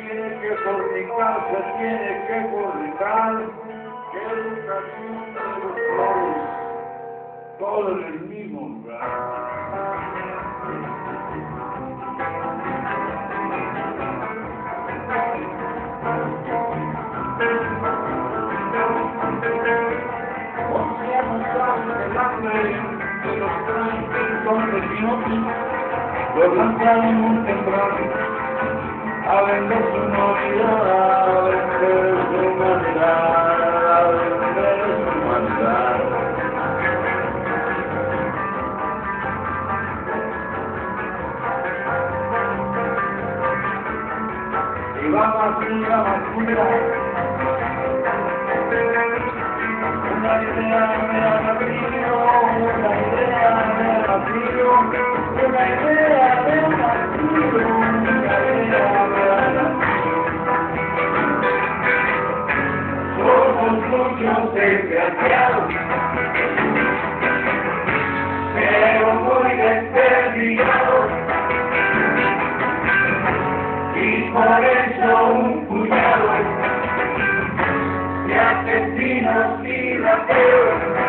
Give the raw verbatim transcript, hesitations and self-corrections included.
tiene que fornicar, se tiene que fornicar. ¡Qué educación de los pobres! Todo en el mismo lugar. El hambre de los son religiosos, lo lanzaron muy temprano a vender su humanidad, a vender su humanidad, a vender su humanidad. Y va basura, basura. Una idea me ha nacido, una idea me ha nacido, una idea me ha nacido, una idea me ha nacido. Somos muchos desgraciados, pero muy desperdigados, y por eso un puñado de asesinos y rateros